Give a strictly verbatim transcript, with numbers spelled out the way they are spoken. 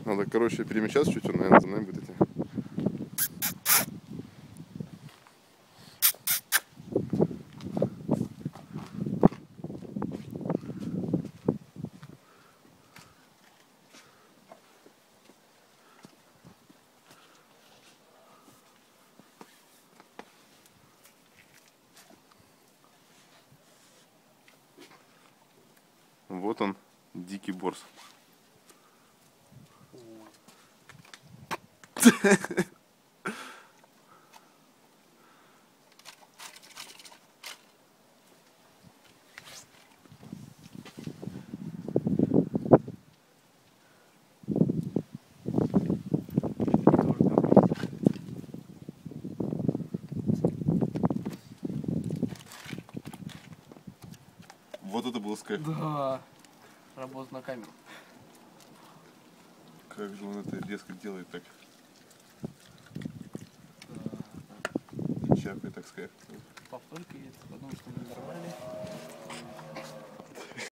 Надо, короче, перемещаться чуть, он, наверное, за мной будет идти. Вот он, дикий борс. Вот это был скайп. Да. Работа на камеру. Как же он это резко делает так? Да. Чапает так скайп. Повторка есть, потому что мы нормальные.